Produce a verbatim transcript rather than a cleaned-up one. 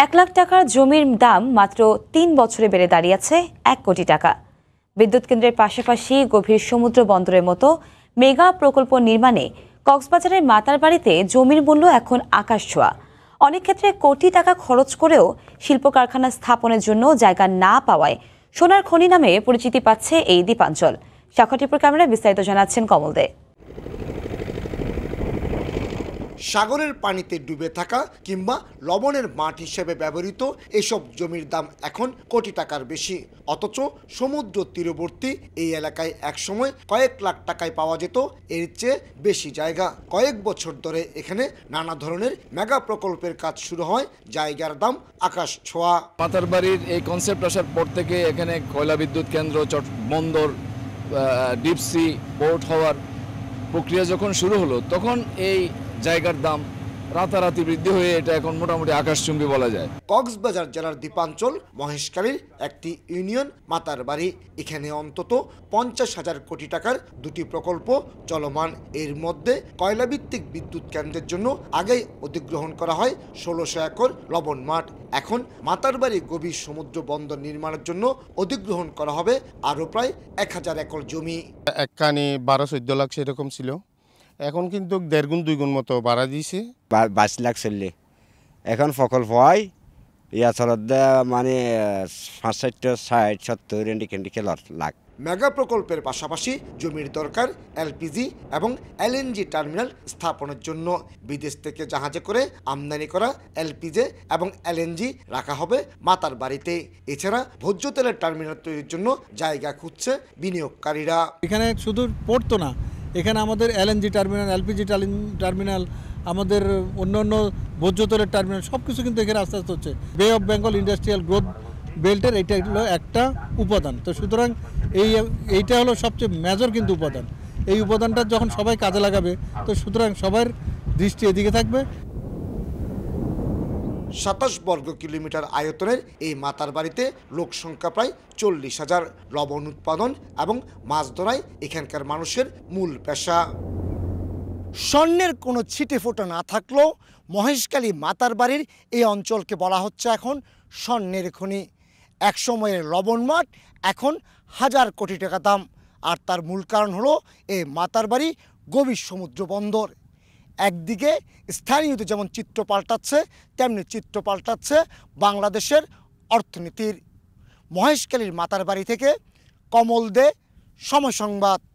এক লাখ টাকার জমির দাম মাত্র তিন বছরে বেড়ে দাঁড়িয়েছে এক কোটি টাকা। বিদ্যুৎ কেন্দ্রের পাশাপাশি গভীর সমুদ্র বন্দরের মতো মেগা প্রকল্প নির্মাণে কক্সবাজারের মাতারবাড়িতে জমির মূল্য এখন আকাশ ছোঁয়া। অনেক ক্ষেত্রে কোটি টাকা খরচ করেও শিল্প কারখানা স্থাপনের জন্য জায়গা না পাওয়ায় সোনার খনি নামে পরিচিতি পাচ্ছে এই দ্বীপাঞ্চল। সাক্ষাৎকার ক্যামেরায় বিস্তারিত জানাচ্ছেন কমল দে। সাগরের পানিতে ডুবে থাকা কিংবা লবণের মাঠ হিসেবে ব্যবহৃত এসব জমির দাম এখন কোটি টাকার বেশি, অথচ সমুদ্র তীরবর্তী এই এলাকায় একসময় কয়েক লাখ টাকায় পাওয়া যেত এর চেয়ে বেশি জায়গা। কয়েক বছর ধরে এখানে নানা ধরনের মেগা প্রকল্পের কাজ শুরু হয়, জায়গার দাম আকাশ ছোঁয়া। মাতারবাড়ির এই কনসেপ্ট আসার পর থেকে এখানে কয়লা বিদ্যুৎ কেন্দ্র, চট বন্দর, ডিপসি পোর্ট হওয়ার প্রক্রিয়া যখন শুরু হলো, তখন এই জায়গার দাম রাতারাতি বৃদ্ধি হয়ে এটা এখন মোটামুটি আকাশচুম্বী বলা যায়। কক্সবাজার জেলার দ্বীপাঞ্চল মহেশখালীর একটি ইউনিয়ন মাতারবাড়ি। এখানে অন্তত পঞ্চাশ হাজার কোটি টাকার দুটি প্রকল্প চলমান। এর মধ্যে কয়লাভিত্তিক বিদ্যুৎ কেন্দ্রের জন্য আগেই অধিগ্রহণ করা হয় ষোলোশো একর লবণ মাঠ। এখন মাতারবাড়ি গভীর সমুদ্র বন্দর নির্মাণের জন্য অধিগ্রহণ করা হবে আরও প্রায় এক হাজার একর জমি। একখানি বারো চোদ্দ লাখ সেরকম ছিল, এখন কিন্তু দেড় গুণ দুই গুণ মতো বাড়া দিয়েছে। বাইশ লাখ চললে এখন প্রকল্প হয় ইয়া চলত মানে পাঁচ ষাট ষাট সত্তর এন্ডিকেন্ডিকে লাখ। মেগা প্রকল্পের পাশাপাশি জমির দরকার এলপিজি এবং এলএনজি টার্মিনাল স্থাপনের জন্য। বিদেশ থেকে জাহাজে করে আমদানি করা এলপিজি এবং এলএনজি রাখা হবে মাতারবাড়িতে। এছাড়া ভোজ্য তেলের টার্মিনাল তৈরির জন্য জায়গা খুঁজছে বিনিয়োগকারীরা। এখানে শুধু পড়তো না, এখানে আমাদের এলএনজি টার্মিনাল, এলপিজি টার্মিনাল, আমাদের অন্য অন্য ভোজ্য তেলের টার্মিনাল সব কিছু কিন্তু এখানে আস্তে আস্তে হচ্ছে। বে অফ বেঙ্গল ইন্ডাস্ট্রিয়াল গ্রোথ বেল্টের এইটা হলো একটা উপাদান। তো সুতরাং এই এইটা হলো সবচেয়ে মেজর কিন্তু উপাদান। এই উপাদানটা যখন সবাই কাজে লাগাবে, তো সুতরাং সবার দৃষ্টি এদিকে থাকবে। সাতাশ বর্গ কিলোমিটার আয়তনের এই মাতারবাড়িতে লোক সংখ্যা প্রায় চল্লিশ হাজার। লবণ উৎপাদন এবং মাছ ধরাই এখানকার মানুষের মূল পেশা। স্বর্ণের কোনো ছিটে ফোঁটা না থাকলেও মহেশখালী মাতারবাড়ির এই অঞ্চলকে বলা হচ্ছে এখন স্বর্ণের খনি। এক সময়ের লবণ মাঠ এখন হাজার কোটি টাকা দাম, আর তার মূল কারণ হলো এই মাতারবাড়ি গভীর সমুদ্র বন্দর। একদিকে স্থানীয়তে যেমন চিত্র পাল্টাচ্ছে, তেমনি চিত্র পাল্টাচ্ছে বাংলাদেশের অর্থনীতির। মহেশখালীর মাতারবাড়ি থেকে কমল দে, সময় সংবাদ।